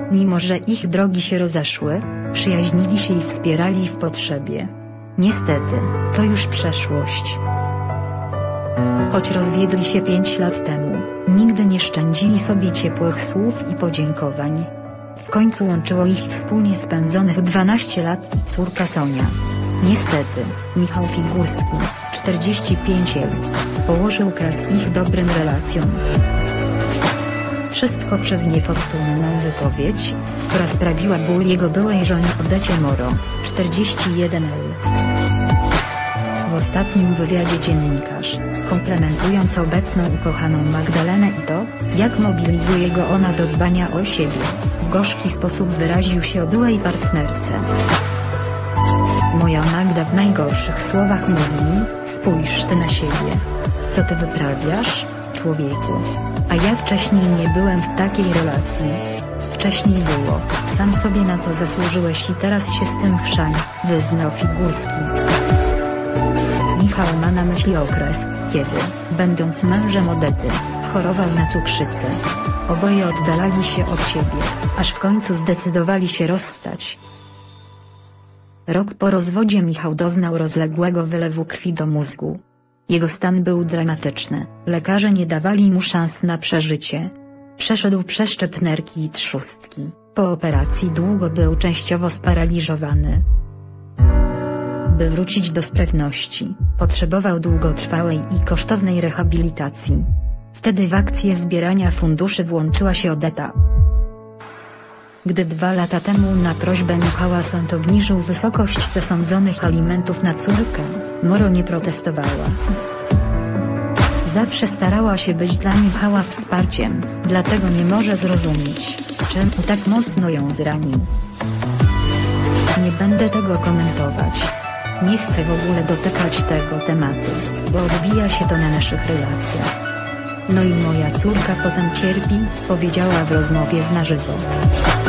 Mimo że ich drogi się rozeszły, przyjaźnili się i wspierali w potrzebie. Niestety, to już przeszłość. Choć rozwiedli się 5 lat temu, nigdy nie szczędzili sobie ciepłych słów i podziękowań. W końcu łączyło ich wspólnie spędzonych 12 lat i córka Sonia. Niestety, Michał Figurski, 45 lat, położył kres ich dobrym relacjom. Wszystko przez niefortunną wypowiedź, która sprawiła ból jego byłej żonie Odecie Moro, 41 lat. W ostatnim wywiadzie dziennikarz, komplementując obecną ukochaną Magdalenę i to, jak mobilizuje go ona do dbania o siebie, w gorzki sposób wyraził się o byłej partnerce. Moja Magda w najgorszych słowach mówi: spójrz ty na siebie. Co ty wyprawiasz, człowieku? A ja wcześniej nie byłem w takiej relacji. Wcześniej było, sam sobie na to zasłużyłeś i teraz się z tym chrzani, wyznał Figurski. Michał ma na myśli okres, kiedy, będąc mężem Odety, chorował na cukrzycę. Oboje oddalali się od siebie, aż w końcu zdecydowali się rozstać. Rok po rozwodzie Michał doznał rozległego wylewu krwi do mózgu. Jego stan był dramatyczny, lekarze nie dawali mu szans na przeżycie. Przeszedł przeszczep nerki i trzustki, po operacji długo był częściowo sparaliżowany. By wrócić do sprawności, potrzebował długotrwałej i kosztownej rehabilitacji. Wtedy w akcję zbierania funduszy włączyła się Odeta. Gdy 2 lata temu na prośbę Michała sąd obniżył wysokość zasądzonych alimentów na córkę, Moro nie protestowała. Zawsze starała się być dla Michała wsparciem, dlatego nie może zrozumieć, czemu tak mocno ją zranił. Nie będę tego komentować. Nie chcę w ogóle dotykać tego tematu, bo odbija się to na naszych relacjach. No i moja córka potem cierpi, powiedziała w rozmowie z Na żywo.